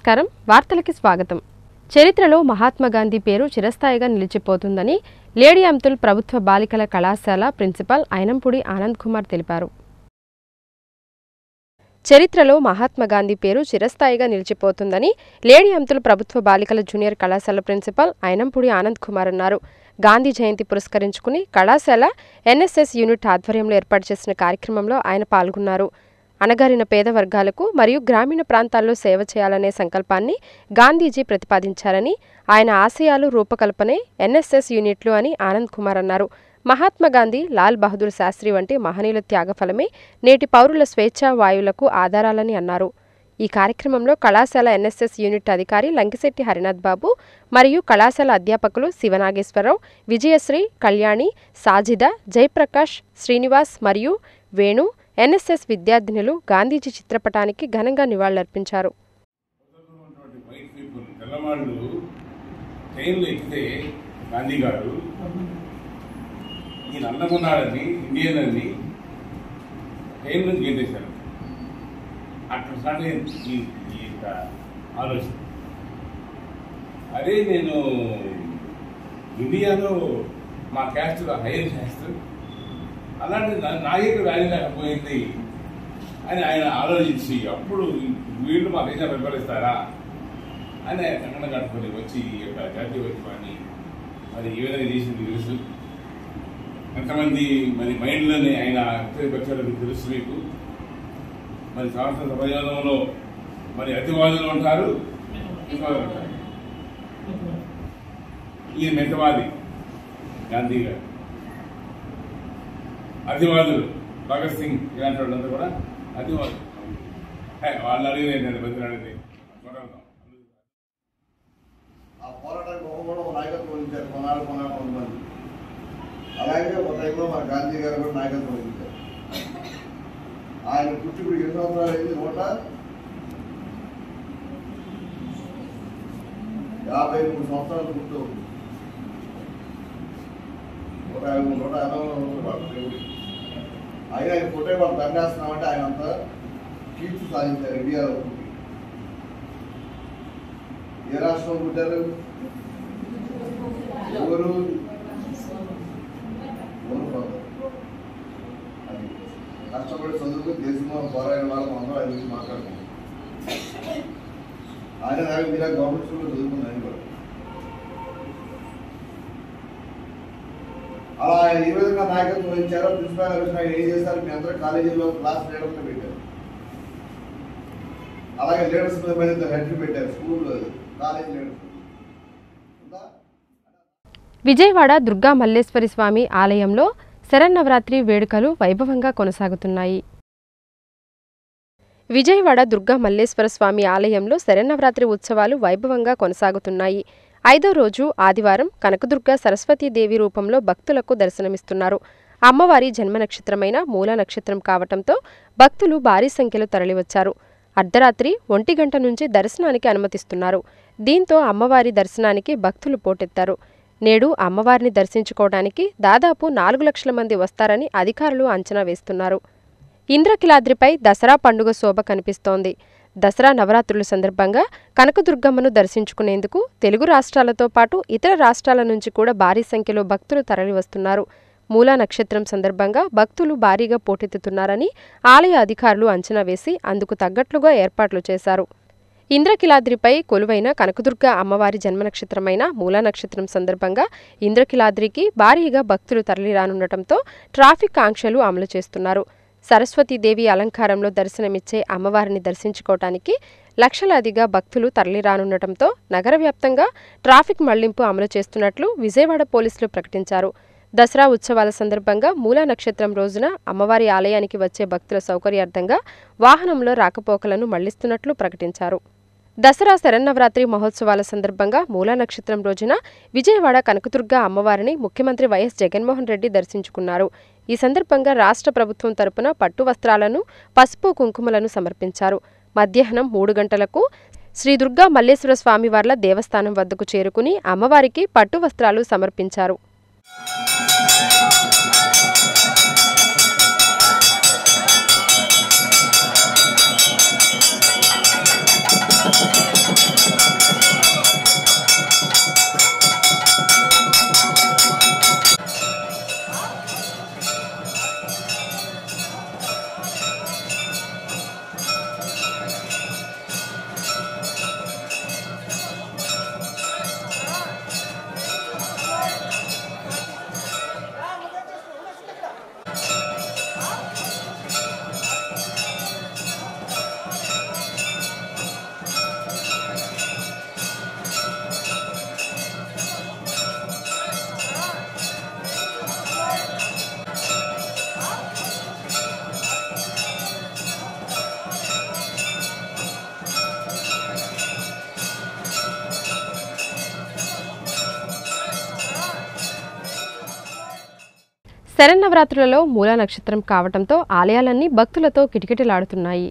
నమస్కారం వార్తలకి స్వాగతం। చరిత్రలో మహాత్మా గాంధీ పేరు చిరస్థాయిగా నిలిచిపోతుందని లేడీ అమ్తుల్ ప్రభుత్వ బాలికల కళాశాల ప్రిన్సిపల్ ఐనంపూడి ఆనంద్ కుమార్ తెలిపారు। చరిత్రలో మహాత్మా గాంధీ పేరు చిరస్థాయిగా నిలిచిపోతుందని లేడీ అమ్తుల్ ప్రభుత్వ బాలికల జూనియర్ కళాశాల ప్రిన్సిపల్ ఐనంపూడి ఆనంద్ కుమార్ అన్నారు। గాంధీ జయంతి పురస్కరించుకుని కళాశాల ఎన్ఎస్ఎస్ యూనిట్ ఆధ్వర్యంలో ఏర్పాటు చేసిన కార్యక్రమంలో ఆయన పాల్గొన్నారు। అణగారిన పేద వర్గాలకు మరియు గ్రామీణ ప్రాంతాల్లో సేవ చేయాలనే సంకల్పాన్ని గాంధీజీ ప్రతిపాదించారని, ఆయన ఆశయాలు రూపకల్పనే ఎన్ఎస్ఎస్ యూనిట్లు అని ఆనంద్ కుమార్ అన్నారు। మహాత్మా గాంధీ, లాల్ బహదూర్ శాస్త్రి వంటి మహనీయుల త్యాగఫలమే నేటి పౌరుల స్వేచ్ఛా వాయువులకు ఆధారాలని అన్నారు। ఈ కార్యక్రమంలో కళాశాల ఎన్ఎస్ఎస్ యూనిట్ అధికారి లంకిశెట్టి హరినాథ్ బాబు మరియు కళాశాల అధ్యాపకులు శివనాగేశ్వరరావు, విజయశ్రీ, కళ్యాణి, సాజిద, జయప్రకాష్, శ్రీనివాస్ మరియు వేణు, ఎన్ఎస్ఎస్ విద్యార్థినులు గాంధీజీ చిత్రపటానికి ఘనంగా నివాళులర్పించారు। అదే నేను ఇండియాలో మా క్యాస్ట్ హైయర్ క్యాస్ట్ అలాంటి నాయకుడు రాయలేకపోయింది అని ఆయన ఆలోచించి అప్పుడు వీళ్ళు మా దేశం పరిపాలిస్తారా అని కంకణ కట్టుకొని వచ్చి ఈ యొక్క జాతీయ వైద్యాన్ని మరి ఏ విధంగా చేసింది తెలుసు, ఎంతమంది మరి మైండ్లోనే ఆయన వచ్చారని తెలుసు మీకు। మరి స్వాతంత్ర ప్రయోజనంలో మరి అతివాదులు ఉంటారు, మితవాదులు ఉంటారు। ఈ మితవాది గాంధీ గారు, అతివాదులు భగత్ సింగ్ ఇలాంటి వాళ్ళంతా కూడా అతివాదులు। వాళ్ళు అడిగిన బతిలాడితే ఆ పోరాటానికి కూడా నాయకత్వం వహించారు కొంతమంది। అలాగే ఒక టైంలో మన గాంధీ గారు కూడా నాయకత్వం వహించారు। ఆయన పుట్టి ఇప్పుడు 8 సంవత్సరాలు అయింది, 153 సంవత్సరాలు పుట్టు 153 అయినా ఆయన పుట్టే వాళ్ళు దండేస్తున్నామంటే ఆయన అంతా కీర్తి సాధించారు ఇండియాలో పుట్టి। ఏ రాష్ట్రంలో పుట్టారు? ఎవరు అది కష్టపడి చదువుకుని దేశంలో పోరాడిన వాళ్ళు అందరూ ఆయన గురించి మాట్లాడుతున్నాం। ఆయన మీరు గవర్నమెంట్ స్కూల్లో చదువుకున్నారు ఆయన కూడా। అలా ఏ విధంగా నాయకత్వం వహించారో ప్రిన్సిపల్ గారు ఏం చేశారు, మీ అందరూ కాలేజీలో క్లాస్ లీడర్స్ పెట్టారు, అలాగే లీడర్స్ మీద హెడ్ పెట్టారు, school college leaders. Vijayawada Durga Malleswari Swamy ఆలయంలో శరన్నవరాత్రి వేడుకలు వైభవంగా కొనసాగుతున్నాయి। విజయవాడ దుర్గా మల్లేశ్వర స్వామి ఆలయంలో శరన్నవరాత్రి ఉత్సవాలు వైభవంగా కొనసాగుతున్నాయి। 5వ రోజు ఆదివారం కనకదుర్గ సరస్వతీదేవి రూపంలో భక్తులకు దర్శనమిస్తున్నారు। అమ్మవారి జన్మ నక్షత్రమైన మూల నక్షత్రం కావటంతో భక్తులు భారీ సంఖ్యలో తరలివచ్చారు। అర్ధరాత్రి 1 గంట నుంచి దర్శనానికి అనుమతిస్తున్నారు। దీంతో అమ్మవారి దర్శనానికి భక్తులు పోటెత్తారు। నేడు అమ్మవారిని దర్శించుకోవడానికి దాదాపు 4 లక్షల మంది వస్తారని అధికారులు అంచనా వేస్తున్నారు। ఇంద్రకిలాద్రిపై దసరా పండుగ శోభ కనిపిస్తోంది। దసరా నవరాత్రుల సందర్భంగా కనకదుర్గమ్మను దర్శించుకునేందుకు తెలుగు రాష్ట్రాలతో పాటు ఇతర రాష్ట్రాల నుంచి కూడా భారీ సంఖ్యలో భక్తులు తరలివస్తున్నారు। మూలా నక్షత్రం సందర్భంగా భక్తులు భారీగా పోటెత్తుతున్నారని ఆలయ అధికారులు అంచనా వేసి అందుకు తగ్గట్లుగా ఏర్పాట్లు చేశారు। ఇంద్రకిలాద్రిపై కొలువైన కనకదుర్గ అమ్మవారి జన్మ నక్షత్రమైన మూలా నక్షత్రం సందర్భంగా ఇంద్రకిలాద్రికి భారీగా భక్తులు తరలిరానుండటంతో ట్రాఫిక్ ఆంక్షలు అమలు చేస్తున్నారు। సరస్వతీదేవి అలంకారంలో దర్శనమిచ్చే అమ్మవారిని దర్శించుకోవటానికి లక్షలాదిగా భక్తులు తరలిరానుండటంతో నగర వ్యాప్తంగా ట్రాఫిక్ మళ్లింపు అమలు చేస్తున్నట్లు విజయవాడ పోలీసులు ప్రకటించారు। దసరా ఉత్సవాల సందర్భంగా మూలా నక్షత్రం రోజున అమ్మవారి ఆలయానికి వచ్చే భక్తుల సౌకర్యార్థంగా వాహనంలో రాకపోకలను మళ్లిస్తున్నట్లు ప్రకటించారు। దసరా శరన్నవరాత్రి మహోత్సవాల సందర్భంగా మూలా నక్షత్రం రోజున విజయవాడ కనకదుర్గ అమ్మవారిని ముఖ్యమంత్రి వైఎస్ జగన్మోహన్ రెడ్డి దర్శించుకున్నారు। ఈ సందర్భంగా రాష్ట్ర ప్రభుత్వం తరపున పట్టు వస్త్రాలను, పసుపు కుంకుమలను సమర్పించారు। మధ్యాహ్నం 3 గంటలకు శ్రీ దుర్గా మల్లేశ్వర స్వామివార్ల దేవస్థానం వద్దకు చేరుకుని అమ్మవారికి పట్టు వస్త్రాలు సమర్పించారు। శరన్నవరాత్రులలో మూలా నక్షత్రం కావటంతో ఆలయాలన్నీ భక్తులతో కిటకిటలాడుతున్నాయి.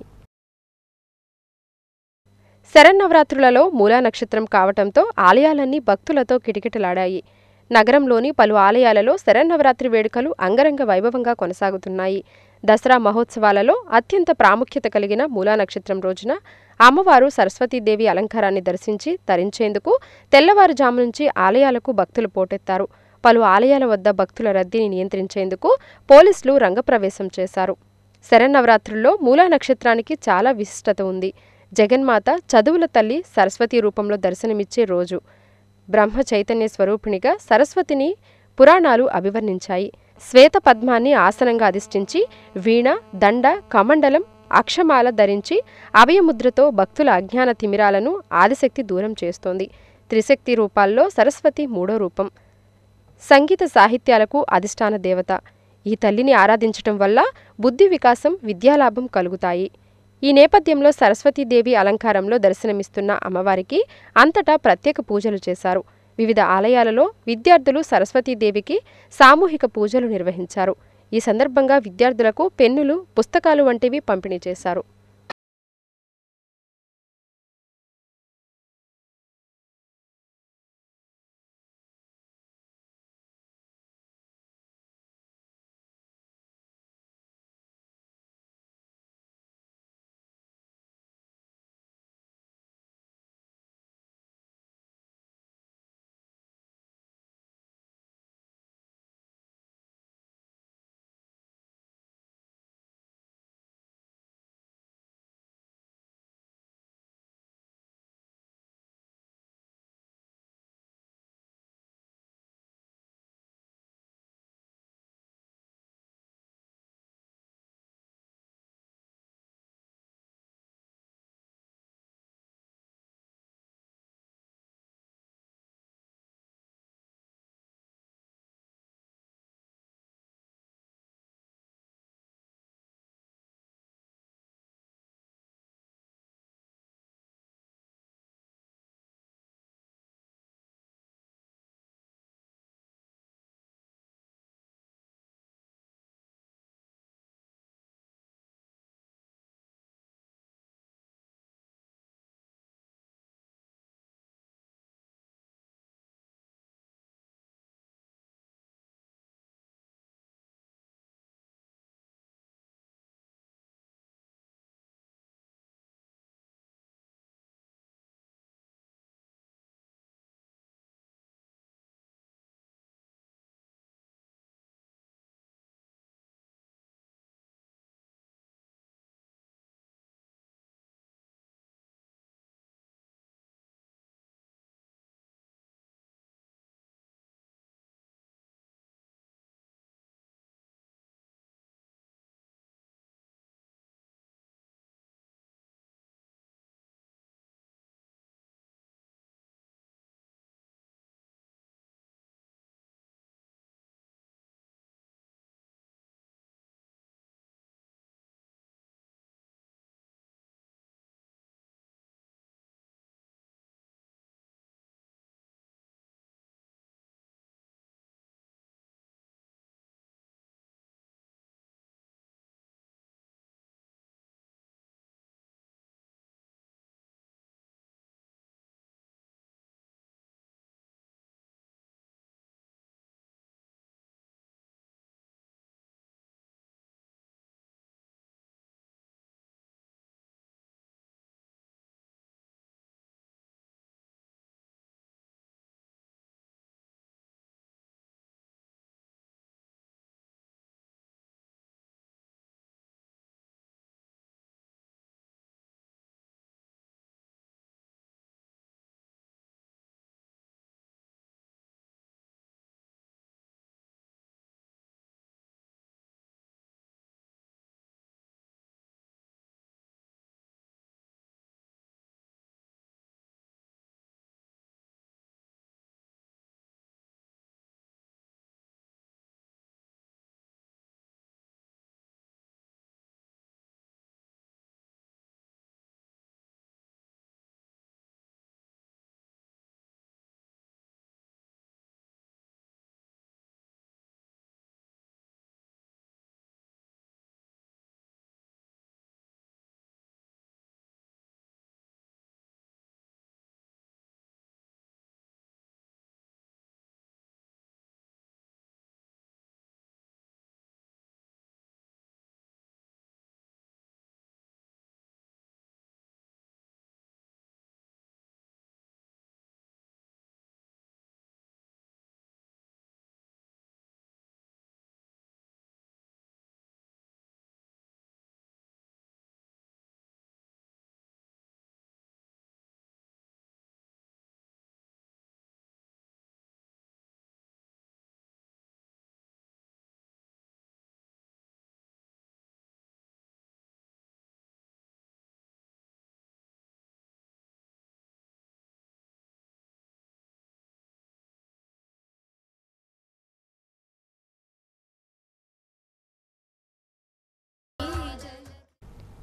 శరన్నవరాత్రులలో మూలా నక్షత్రం కావటంతో ఆలయాలన్నీ భక్తులతో కిటకిటలాడాయి. నగరంలోని పలు ఆలయాలలో శరన్నవరాత్రి వేడుకలు అంగరంగ వైభవంగా కొనసాగుతున్నాయి. దసరా మహోత్సవాలలో అత్యంత ప్రాముఖ్యత కలిగిన మూలా నక్షత్రం రోజున అమ్మవారు సరస్వతీదేవి అలంకారాన్ని దర్శించి తరించేందుకు తెల్లవారుజాము నుంచి ఆలయాలకు భక్తులు పోటెత్తారు. పలు ఆలయాల వద్ద భక్తుల రద్దీని నియంత్రించేందుకు పోలీసులు రంగప్రవేశం చేశారు. శరన్నవరాత్రుల్లో మూలా నక్షత్రానికి చాలా విశిష్టత ఉంది. జగన్మాత చదువుల తల్లి సరస్వతి రూపంలో దర్శనమిచ్చే రోజు. బ్రహ్మ చైతన్య స్వరూపిణిగా సరస్వతిని పురాణాలు అభివర్ణించాయి. శ్వేత పద్మాన్ని ఆసనంగా అధిష్ఠించి వీణ, దండ, కమండలం, అక్షమాల ధరించి అభయముద్రతో భక్తుల అజ్ఞాన తిమిరాలను ఆదిశక్తి దూరం చేస్తోంది. త్రిశక్తి రూపాల్లో సరస్వతి మూడో రూపం. సంగీత సాహిత్యాలకు అధిష్టాన దేవత. ఈ తల్లిని ఆరాధించటం వల్ల బుద్ధి వికాసం, విద్యాలాభం కలుగుతాయి. ఈ నేపథ్యంలో సరస్వతీదేవి అలంకారంలో దర్శనమిస్తున్న అమ్మవారికి అంతటా ప్రత్యేక పూజలు చేశారు. వివిధ ఆలయాలలో విద్యార్థులు సరస్వతీదేవికి సామూహిక పూజలు నిర్వహించారు. ఈ సందర్భంగా విద్యార్థులకు పెన్నులు, పుస్తకాలు వంటివి పంపిణీ చేశారు.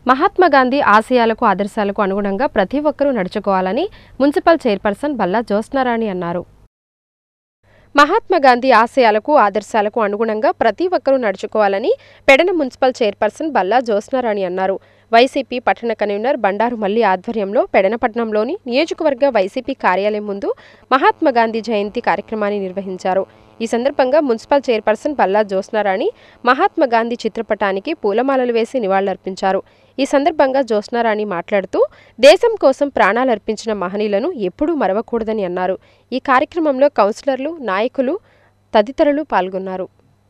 మహాత్మా గాంధీ ఆశయాలకు ఆదర్శాలకు అనుగుణంగా ప్రతి ఒక్కరూ నడుచుకోవాలని మున్సిపల్ చైర్పర్సన్ బల్లా జ్యోత్స్నారాణి అన్నారు. మహాత్మా గాంధీ ఆశయాలకు ఆదర్శాలకు అనుగుణంగా ప్రతి ఒక్కరూ నడుచుకోవాలని పెడన మున్సిపల్ చైర్పర్సన్ బల్లా జ్యోత్స్నారాణి అన్నారు. వైసీపీ పట్టణ కన్వీనర్ బండారు మల్లి ఆధ్వర్యంలో పెడనపట్నంలోని నియోజకవర్గ వైసీపీ కార్యాలయం ముందు మహాత్మా గాంధీ జయంతి కార్యక్రమాన్ని నిర్వహించారు. ఈ సందర్భంగా మున్సిపల్ చైర్పర్సన్ బల్లా జ్యోత్స్నారాణి మహాత్మా గాంధీ చిత్రపటానికి పూలమాలలు వేసి నివాళులర్పించారు. ఈ సందర్భంగా జ్యోత్స్నారాణి మాట్లాడుతూ దేశం కోసం ప్రాణాలర్పించిన మహనీయులను ఎప్పుడూ మరవకూడదని అన్నారు. ఈ కార్యక్రమంలో కౌన్సిలర్లు, నాయకులు తదితరులు పాల్గొన్నారు.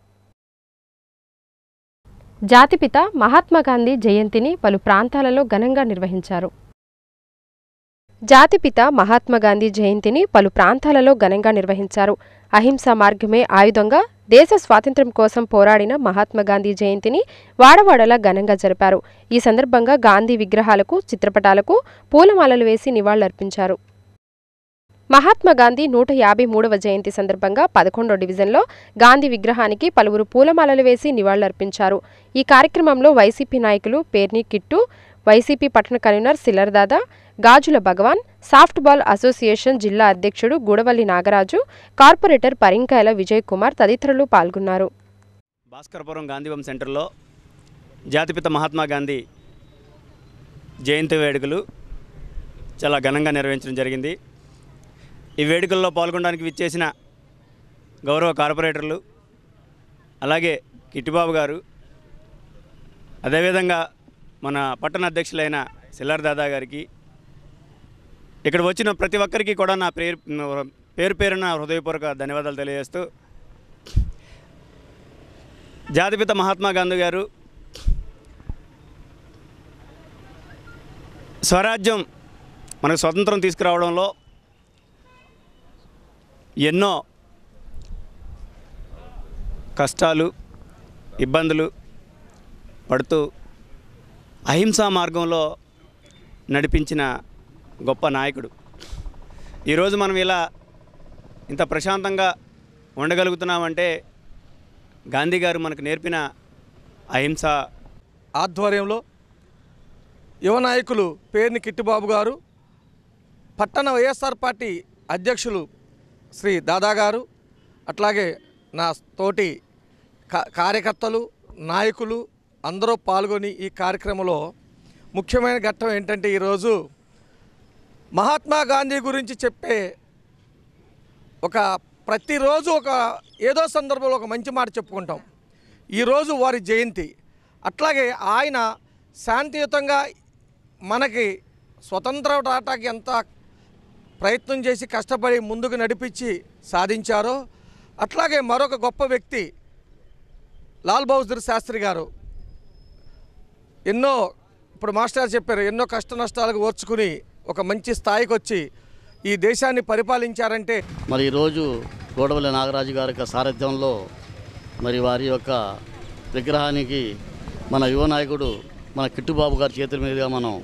జాతిపిత మహాత్మా గాంధీ జయంతిని పలు ప్రాంతాలలో ఘనంగా నిర్వహించారు. జాతిపిత మహాత్మా గాంధీ జయంతిని పలు ప్రాంతాలలో ఘనంగా నిర్వహించారు. అహింసా మార్గమే ఆయుధంగా దేశ స్వాతంత్ర్యం కోసం పోరాడిన మహాత్మా గాంధీ జయంతిని వాడవాడలా ఘనంగా జరిపారు. ఈ సందర్భంగా గాంధీ విగ్రహాలకు, చిత్రపటాలకు పూలమాలలు వేసి నివాళులర్పించారు. మహాత్మా గాంధీ 153వ జయంతి సందర్భంగా 11వ డివిజన్లో గాంధీ విగ్రహానికి పలువురు పూలమాలలు వేసి నివాళులర్పించారు. ఈ కార్యక్రమంలో వైసీపీ నాయకులు పేర్ని కిట్టు, వైసీపీ పట్టణ convener Sillardada, Gajula Bhagavan, soft ball association జిల్లా అధ్యక్షుడు గూడవల్లి నాగరాజు, కార్పొరేటర్ పరింకాయల విజయ్ కుమార్ తదితరులు పాల్గొన్నారు. భాస్కరపురం గాంధీవం సెంటర్లో జాతిపిత మహాత్మా గాంధీ జయంతి వేడుకలు చాలా ఘనంగా నిర్వహించడం జరిగింది. ఈ వేడుకల్లో పాల్గొనడానికి విచ్చేసిన గౌరవ కార్పొరేటర్లు, అలాగే కిట్టిబాబు గారు, అదేవిధంగా మన పట్టణ అధ్యక్షులైన సిల్లర్ దాదా గారికి, ఇక్కడ వచ్చిన ప్రతి ఒక్కరికి కూడా నా పేరు పేరున హృదయపూర్వక ధన్యవాదాలు తెలియజేస్తూ, జాతిపిత మహాత్మా గాంధీ గారు స్వరాజ్యం మనకు స్వతంత్రం తీసుకురావడంలో ఎన్నో కష్టాలు, ఇబ్బందులు పడుతూ అహింసా మార్గంలో నడిపించిన గొప్ప నాయకుడు. ఈరోజు మనం ఇలా ఇంత ప్రశాంతంగా ఉండగలుగుతున్నామంటే గాంధీ గారు మనకు నేర్పిన అహింస ఆధ్వర్యంలో యువ నాయకులు పేర్ని కిట్టిబాబు గారు, పట్టణ వైఎస్ఆర్ పార్టీ అధ్యక్షులు శ్రీ దాదా గారు, అట్లాగే నా తోటి కార్యకర్తలు, నాయకులు అందరూ పాల్గొని ఈ కార్యక్రమంలో ముఖ్యమైన ఘట్టం ఏంటంటే ఈరోజు మహాత్మా గాంధీ గురించి చెప్పే ప్రతిరోజు ఏదో సందర్భంలో ఒక మంచి మాట చెప్పుకుంటాం. ఈరోజు వారి జయంతి. అట్లాగే ఆయన శాంతియుతంగా మనకి స్వతంత్రం రావటానికి ఎంత ప్రయత్నం చేసి కష్టపడి ముందుకు నడిపించి సాధించారో, అట్లాగే మరొక గొప్ప వ్యక్తి లాల్ బహదూర్ శాస్త్రి గారు ఎన్నో, ఇప్పుడు మాస్టర్ చెప్పారు, ఎన్నో కష్ట నష్టాలకు ఓర్చుకుని ఒక మంచి స్థాయికి వచ్చి ఈ దేశాన్ని పరిపాలించారంటే మరి ఈరోజు గూడవల్లి నాగరాజు గారి యొక్క సారథ్యంలో మరి వారి యొక్క విగ్రహానికి మన యువ నాయకుడు మన కిట్టుబాబు గారి చేతుల మీదుగా మనం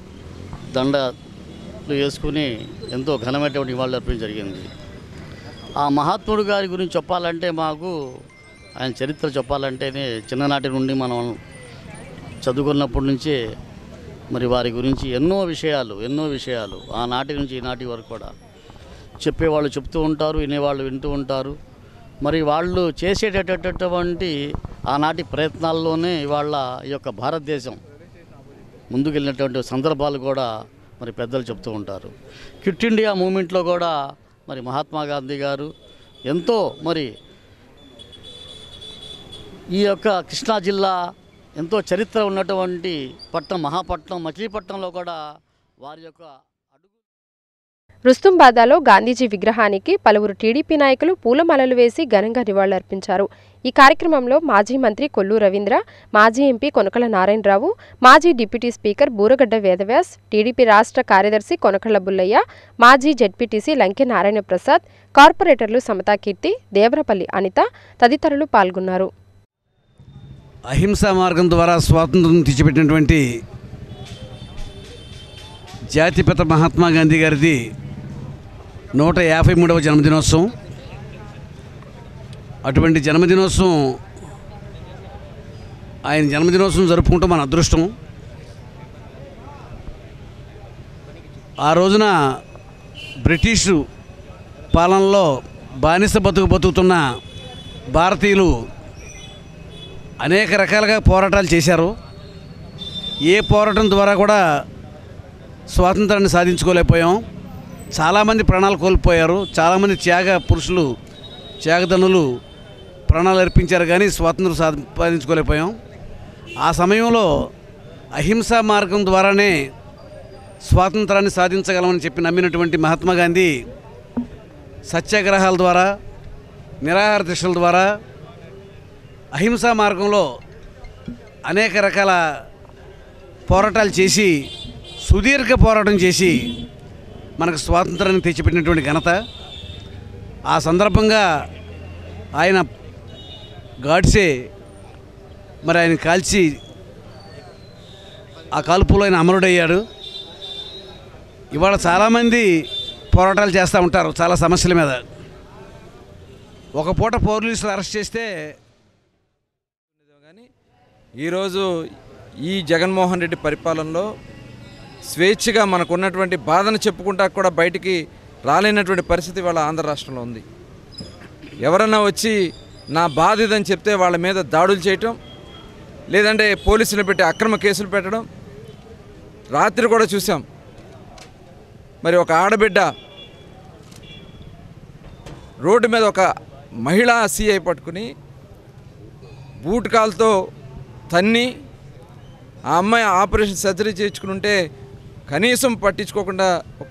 దండలు వేసుకుని ఎంతో ఘనమైనటువంటి నివాళులు అర్పించడం జరిగింది. ఆ మహాత్ముడు గారి గురించి చెప్పాలంటే మాకు ఆయన చరిత్ర చెప్పాలంటేనే చిన్ననాటి నుండి మనం చదువుకున్నప్పటి నుంచే మరి వారి గురించి ఎన్నో విషయాలు ఆనాటి నుంచి ఈనాటి వరకు కూడా చెప్పేవాళ్ళు చెప్తూ ఉంటారు, వినేవాళ్ళు వింటూ ఉంటారు. మరి వాళ్ళు చేసేటటువంటి ఆనాటి ప్రయత్నాల్లోనే ఇవాళ ఈ యొక్క భారతదేశం ముందుకెళ్ళినటువంటి సందర్భాలు కూడా మరి పెద్దలు చెప్తూ ఉంటారు. క్విట్ ఇండియా మూమెంట్లో కూడా మరి మహాత్మా గాంధీ గారు ఎంతో మరి ఈ యొక్క కృష్ణా జిల్లా ఎంతో చరిత్ర ఉన్నటువంటి పట్టణం, మహాపట్నం మచిలీపట్నంలో కూడా వారి యొక్క రుస్తుంబాదాలో గాంధీజీ విగ్రహానికి పలువురు టీడీపీ నాయకులు పూలమాలలు వేసి ఘనంగా నివాళులర్పించారు. ఈ కార్యక్రమంలో మాజీ మంత్రి కొల్లు రవీంద్ర, మాజీ ఎంపీ కొనకళ్ళ నారాయణరావు, మాజీ deputy speaker Buragadda Vedavyas, TDP రాష్ట్ర కార్యదర్శి కొనకళ్ళ బుల్లయ్య, మాజీ జెడ్పీటీసీ లంకె నారాయణ ప్రసాద్, కార్పొరేటర్లు సమతా కీర్తి, దేవరపల్లి అనిత తదితరులు పాల్గొన్నారు. అహింసా మార్గం ద్వారా స్వాతంత్రం తెచ్చిపెట్టినటువంటి జాతిపిత మహాత్మా గాంధీ గారిది 153వ జన్మదినోత్సవం. అటువంటి జన్మదినోత్సవం, ఆయన జన్మదినోత్సవం జరుపుకుంటాం మన అదృష్టం. ఆ రోజున బ్రిటిషు పాలనలో బానిస బతుకుతున్న భారతీయులు అనేక రకాలుగా పోరాటాలు చేశారు. ఏ పోరాటం ద్వారా కూడా స్వాతంత్రాన్ని సాధించుకోలేకపోయాం. చాలామంది ప్రాణాలు కోల్పోయారు. చాలామంది త్యాగ పురుషులు, త్యాగదనులు ప్రాణాలు అర్పించారు, కానీ స్వాతంత్రం సాధించుకోలేకపోయాం. ఆ సమయంలో అహింసా మార్గం ద్వారానే స్వాతంత్రాన్ని సాధించగలమని చెప్పి నమ్మినటువంటి మహాత్మా గాంధీ సత్యాగ్రహాల ద్వారా, నిరాహార దీక్షల ద్వారా, అహింసా మార్గంలో అనేక రకాల పోరాటాలు చేసి, సుదీర్ఘ పోరాటం చేసి మనకు స్వాతంత్రాన్ని తెచ్చిపెట్టినటువంటి ఘనత. ఆ సందర్భంగా ఆయన గాడ్సే మరి ఆయన కాల్చి ఆ కాల్పులో ఆయన అమరుడయ్యాడు. ఇవాళ చాలామంది పోరాటాలు చేస్తూ ఉంటారు చాలా సమస్యల మీద. ఒక పూట పోలీసులు అరెస్ట్ చేస్తే కానీ ఈరోజు ఈ జగన్మోహన్ రెడ్డి పరిపాలనలో స్వేచ్ఛగా మనకున్నటువంటి బాధను చెప్పుకుంటా కూడా బయటికి రాలేనటువంటి పరిస్థితి వాళ్ళ ఆంధ్ర రాష్ట్రంలో ఉంది. ఎవరన్నా వచ్చి నా బాధ ఇదని చెప్తే వాళ్ళ మీద దాడులు చేయటం, లేదంటే పోలీసులు పెట్టి అక్రమ కేసులు పెట్టడం. రాత్రి కూడా చూసాం, మరి ఒక ఆడబిడ్డ రోడ్డు మీద ఒక మహిళా సీఐ పట్టుకుని బూట్ కాల్తో తన్ని, ఆ అమ్మాయి ఆపరేషన్ సర్జరీ చేయించుకుంటే కనీసం పట్టించుకోకుండా ఒక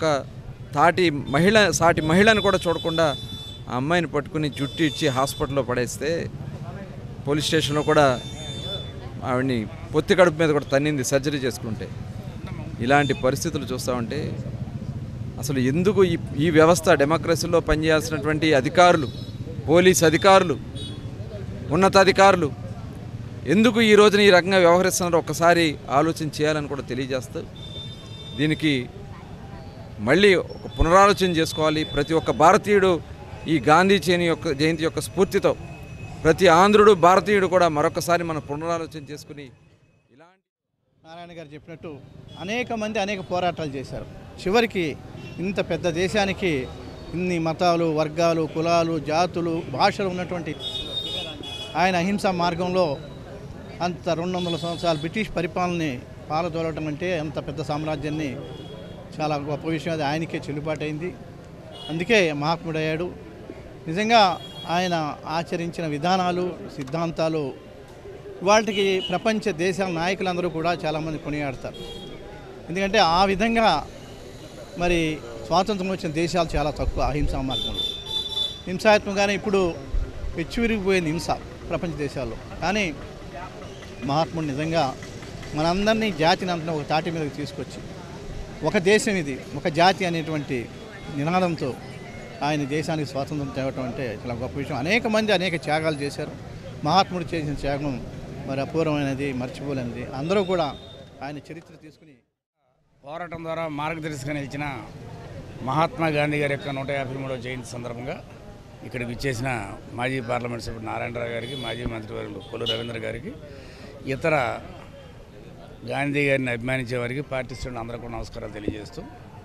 సాటి మహిళను కూడా చూడకుండా ఆ అమ్మాయిని పట్టుకుని జుట్టు ఇచ్చి హాస్పిటల్లో పడేస్తే పోలీస్ స్టేషన్లో కూడా ఆవిడ్ని పొత్తి కడుపు మీద కూడా తన్నింది సర్జరీ చేసుకుంటే. ఇలాంటి పరిస్థితులు చూస్తూ ఉంటే అసలు ఎందుకు ఈ వ్యవస్థ డెమోక్రసీలో పనిచేయాల్సినటువంటి అధికారులు, పోలీస్ అధికారులు, ఉన్నతాధికారులు ఎందుకు ఈ రోజున ఈ రకంగా వ్యవహరిస్తున్నారో ఒక్కసారి ఆలోచన చేయాలని కూడా తెలియజేస్తూ, దీనికి మళ్ళీ ఒక పునరాలోచన చేసుకోవాలి. ప్రతి ఒక్క భారతీయుడు ఈ గాంధీ జయంతి యొక్క స్ఫూర్తితో ప్రతి ఆంధ్రుడు, భారతీయుడు కూడా మరొకసారి మనం పునరాలోచన చేసుకుని ఇలాంటి నారాయణ గారు చెప్పినట్టు అనేక మంది అనేక పోరాటాలు చేశారు. చివరికి ఇంత పెద్ద దేశానికి ఇన్ని మతాలు, వర్గాలు, కులాలు, జాతులు, భాషలు ఉన్నటువంటి ఆయన అహింసా మార్గంలో అంత 200 సంవత్సరాలు బ్రిటిష్ పరిపాలనని పాలదోలటం అంటే అంత పెద్ద సామ్రాజ్యాన్ని చాలా గొప్ప విషయం. అది ఆయనకే చెల్లుబాటైంది. అందుకే మహాత్ముడయ్యాడు. నిజంగా ఆయన ఆచరించిన విధానాలు, సిద్ధాంతాలు వాటికి ప్రపంచ దేశాల నాయకులందరూ కూడా చాలామంది కొనియాడతారు. ఎందుకంటే ఆ విధంగా మరి స్వాతంత్రం వచ్చిన దేశాలు చాలా తక్కువ అహింసా మార్గంలో. హింసాత్మకంగానే ఇప్పుడు పెచ్చువిరిగిపోయింది హింస ప్రపంచ దేశాల్లో. కానీ మహాత్ముడు నిజంగా మనందరినీ, జాతిని అంతా ఒక తాటి మీదకి తీసుకొచ్చి ఒక దేశం ఇది, ఒక జాతి అనేటువంటి నినాదంతో ఆయన దేశానికి స్వాతంత్రం తేవటం అంటే చాలా గొప్ప విషయం. అనేక మంది అనేక త్యాగాలు చేశారు. మహాత్ముడు చేసిన త్యాగం మరి అపూర్వమైనది, మర్చిపోలేనిది. అందరూ కూడా ఆయన చరిత్ర తీసుకుని పోరాటం ద్వారా మార్గదర్శకంగా నిలిచిన మహాత్మా గాంధీ గారి యొక్క 153వ జయంతి సందర్భంగా ఇక్కడికి ఇచ్చేసిన మాజీ పార్లమెంట్ సభ్యుడు నారాయణరావు గారికి, మాజీ మంత్రివర్యులు కొల్లు రవీంద్ర గారికి, ఇతర గాంధీ గారిని అభిమానించే వారికి, పార్టీ శ్రేణులు అందరూ కూడా నమస్కారాలు తెలియజేస్తూ,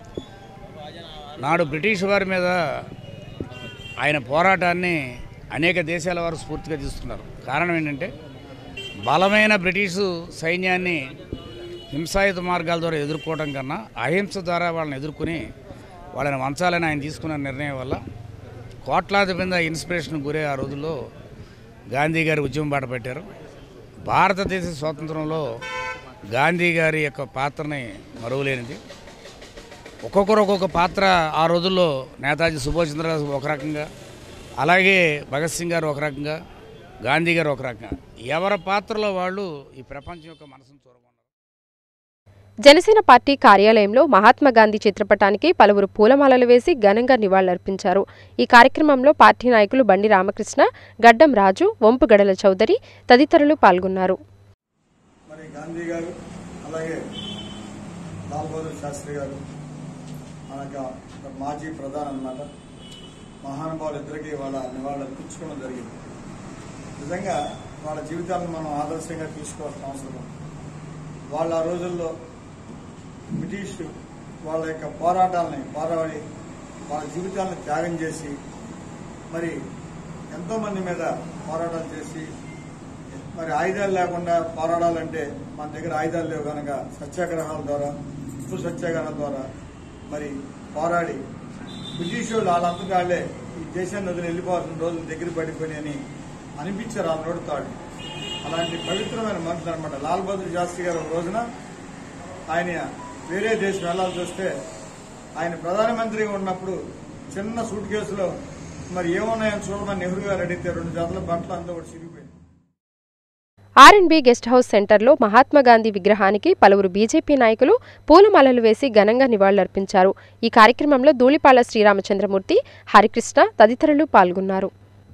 నాడు బ్రిటిష్ వారి మీద ఆయన పోరాటాన్ని అనేక దేశాల వారు స్ఫూర్తిగా తీసుకున్నారు. కారణం ఏంటంటే బలమైన బ్రిటిషు సైన్యాన్ని హింసాయుత మార్గాల ద్వారా ఎదుర్కోవడం కన్నా అహింస ద్వారా వాళ్ళని ఎదుర్కొని వాళ్ళని వంచాలని ఆయన తీసుకున్న నిర్ణయం వల్ల కోట్లాది మంది ఇన్స్పిరేషన్ గురే ఆ రోజుల్లో గాంధీ గారి ఉద్యమం బాట పెట్టారు. భారతదేశ స్వాతంత్రంలో గాంధీ గారి యొక్క పాత్రని మరువలేనిది. ఒక్కొక్కరు ఒక్కొక్క పాత్ర ఆ రోజుల్లో నేతాజీ సుభాష్ చంద్రబోస్ ఒక రకంగా, అలాగే భగత్ సింగ్ గారు ఒక రకంగా, గాంధీ గారు ఒక రకంగా, ఎవరి పాత్రలో వాళ్ళు ఈ ప్రపంచం యొక్క మనసును చూరగొన్నారు. జనసేన పార్టీ కార్యాలయంలో మహాత్మా గాంధీ చిత్రపటానికి పలువురు పూలమాలలు వేసి ఘనంగా నివాళులర్పించారు. ఈ కార్యక్రమంలో పార్టీ నాయకులు బండి రామకృష్ణ, గడ్డం రాజు, వంపు గడల చౌదరి తదితరులు పాల్గొన్నారు. మరి గాంధీ గారు, అలాగే లాల్ బహదూర్ శాస్త్రి గారు, అనగా మాజీ ప్రధాని అన్నమాట, మహానుభావులు ఇద్దరికి వాళ్ళ నివాళులు అర్పించుకోవడం జరిగింది. నిజంగా వాళ్ళ జీవితాలను మనం ఆదర్శంగా తీసుకోవాల్సిన అవసరం. వాళ్ళ ఆ రోజుల్లో బ్రిటిష్ వాళ్ళ యొక్క పోరాటాలని పోరాడి వాళ్ళ జీవితాలను త్యాగం చేసి మరి ఎంతోమంది మీద పోరాటాలు చేసి మరి ఆయుధాలు లేకుండా పోరాడాలంటే మన దగ్గర ఆయుధాలు లేవు కనుక సత్యాగ్రహాల ద్వారా ఉప్పు సత్యాగ్రహాల ద్వారా మరి పోరాడి బ్రిటిష్ వాళ్ళంతటా వాళ్ళే ఈ దేశాన్ని వదిలి వెళ్ళిపోవాల్సిన రోజులు దగ్గర పడిపోయినాయని అనిపించారు ఆ నోడుతాడు. అలాంటి పవిత్రమైన మనుషులు అనమాట. లాల్ బహదూర్ శాస్త్రి గారు ఒక రోజున ఆయన వేరే దేశం వెళ్లాల్సి వస్తే ఆయన ప్రధానమంత్రిగా ఉన్నప్పుడు చిన్న సూట్ కేసులో మరి ఏమున్నాయని చూడమని నెహ్రూ గారు అడిగితే 2 జతల బట్టలు అంతా కూడా చిరిగిపోయింది. ఆర్ఎండ్బి గెస్ట్ హౌస్ సెంటర్లో మహాత్మాగాంధీ విగ్రహానికి పలువురు బీజేపీ నాయకులు పూలమాలలు వేసి ఘనంగా నివాళులర్పించారు. ఈ కార్యక్రమంలో ధూళిపాల శ్రీరామచంద్రమూర్తి, హరికృష్ణ తదితరులు పాల్గొన్నారు.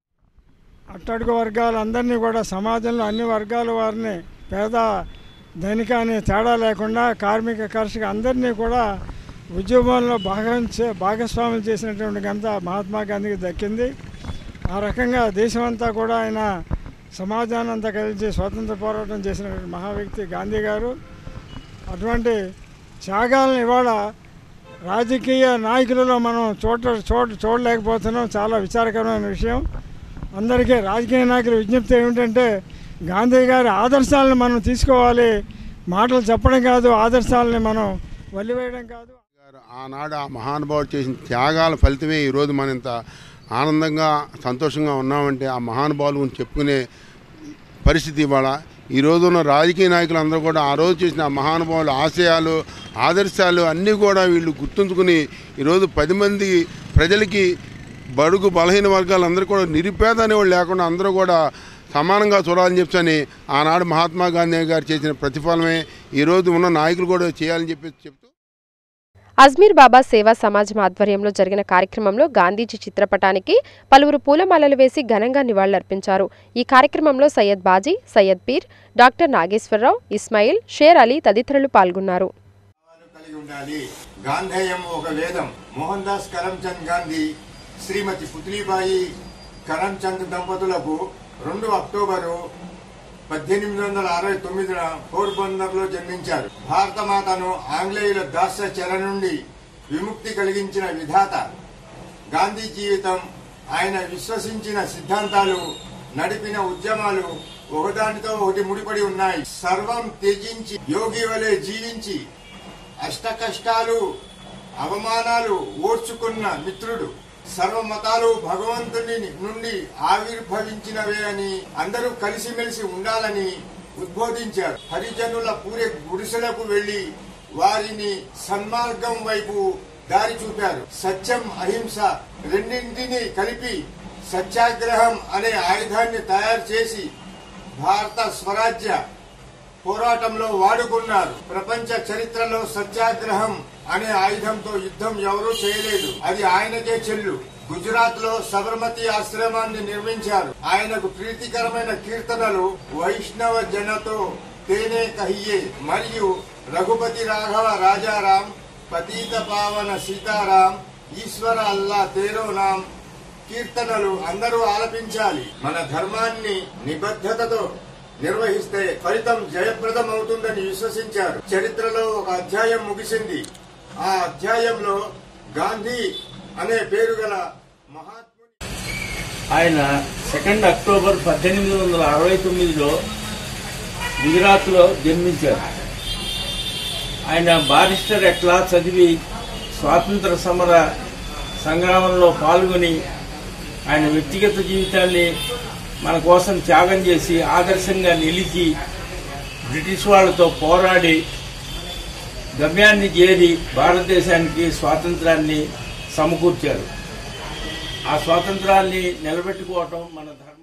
అట్టడుగు వర్గాలందరినీ కూడా సమాజంలో అన్ని వర్గాల వారిని పేద ధనిక అనే తేడా లేకుండా కార్మిక కర్షక అందరినీ కూడా ఉద్యమంలో భాగస్వాములు చేసినటువంటి ఘనత మహాత్మా గాంధీకి దక్కింది. ఆ రకంగా దేశమంతా కూడా ఆయన సమాజాన్ని అంతా కలిసి స్వాతంత్ర పోరాటం చేసినటువంటి మహా వ్యక్తి గాంధీ గారు. అటువంటి త్యాగాలను ఇవాళ రాజకీయ నాయకులలో మనం చూడలేకపోతున్నాం. చాలా విచారకరమైన విషయం. అందరికీ రాజకీయ నాయకుల విజ్ఞప్తి ఏమిటంటే గాంధీ గారి ఆదర్శాలను మనం తీసుకోవాలి. మాటలు చెప్పడం కాదు, ఆదర్శాలని మనం వదిలివేయడం కాదు. ఆనాడు ఆ మహానుభావుడు చేసిన త్యాగాల ఫలితమే ఈరోజు మనం ఇంత ఆనందంగా సంతోషంగా ఉన్నామంటే ఆ మహానుభావులు గురించి చెప్పుకునే పరిస్థితి ఇవాళ. ఈరోజు ఉన్న రాజకీయ నాయకులు అందరూ కూడా ఆ రోజు చేసిన ఆ మహానుభావుల ఆశయాలు ఆదర్శాలు అన్నీ కూడా వీళ్ళు గుర్తుంచుకుని ఈరోజు 10 మంది ప్రజలకి బడుగు బలహీన వర్గాలందరూ కూడా నిరుపేద అనేవాళ్ళు లేకుండా అందరూ కూడా సమానంగా చూడాలని చెప్పని ఆనాడు మహాత్మా గాంధీ గారు చేసిన ప్రతిఫలమే ఈరోజు ఉన్న నాయకులు కూడా చేయాలని చెప్తూ అజ్మీర్ బాబా సేవా సమాజం ఆధ్వర్యంలో జరిగిన కార్యక్రమంలో గాంధీజీ చిత్రపటానికి పలువురు పూలమాలలు వేసి ఘనంగా నివాళులర్పించారు. ఈ కార్యక్రమంలో సయ్యద్ బాజీ, సయ్యద్ పీర్, డాక్టర్ నాగేశ్వరరావు, ఇస్మాయిల్, షేర్ అలీ తదితరులు పాల్గొన్నారు. గాంధేయం ఒక వేదం. మోహన్ దాస్ కరమ్చంద్ గాంధీ, శ్రీమతి పుత్లీబాయి కరమ్చంద్ దంపతులకు 2 అక్టోబరు 1869 పోర్బందర్లో జన్మించారు. భారతమాతను ఆంగ్లేయుల దాస్య చెర నుండి విముక్తి కలిగించిన విధాత. గాంధీ జీవితం, ఆయన విశ్వసించిన సిద్ధాంతాలు, నడిపిన ఉద్యమాలు ఒకదానితో ఒకటి ముడిపడి ఉన్నాయి. సర్వం త్యజించి యోగి వలె జీవించి అష్ట కష్టాలు అవమానాలు ఓర్చుకున్న మిత్రుడు. సర్వమతాలు భగవంతుని నుండి ఆవిర్భవించినవే అని అందరూ కలిసిమెలిసి ఉండాలని ఉద్బోధించారు. హరిజనుల పూరే గుడిసెలకు వెళ్లి వారిని సన్మార్గం వైపు దారి చూపారు. సత్యం, అహింస రెండింటినీ కలిపి సత్యాగ్రహం అనే ఆయుధాన్ని తయారు చేసి భారత స్వరాజ్య పోరాటంలో వాడుకున్నారు. ప్రపంచ చరిత్రలో సత్యాగ్రహం అనే ఆయుధంతో యుద్ధం ఎవరూ చేయలేదు. అది ఆయనకే చెల్లు. గుజరాత్ లో సబర్మతి ఆశ్రమాన్ని నిర్మించారు. ఆయనకు ప్రీతికరమైన కీర్తనలు వైష్ణవ జనతో తేనే కహియే మరియు రఘుపతి రాఘవ రాజారాం, పతీత పావన సీతారాం, ఈశ్వర అల్లా తేరో నాం కీర్తనలు అందరూ ఆలపించాలి. మన ధర్మాన్ని నిబద్ధతతో నిర్వహిస్తే ఫలితం జయప్రదం అవుతుందని విశ్వసించారు. చరిత్రలో ఒక అధ్యాయం ముగిసింది. ఆ అధ్యాయంలో గాంధీ అనే పేరు గల మహాత్ముడు ఆయన 2 అక్టోబర్ 1869లో గుజరాత్ లో జన్మించారు. ఆయన బారిస్టర్ ఎట్లా చదివి స్వాతంత్ర సమర సంగ్రామంలో పాల్గొని ఆయన వ్యక్తిగత జీవితాన్ని మన కోసం త్యాగం చేసి ఆదర్శంగా నిలిచి బ్రిటిష్ వాళ్లతో పోరాడి గమ్యాన్ని చేరి భారతదేశానికి స్వాతంత్రాన్ని సమకూర్చారు. ఆ స్వాతంత్రాన్ని నిలబెట్టుకోవటం మన ధర్మం.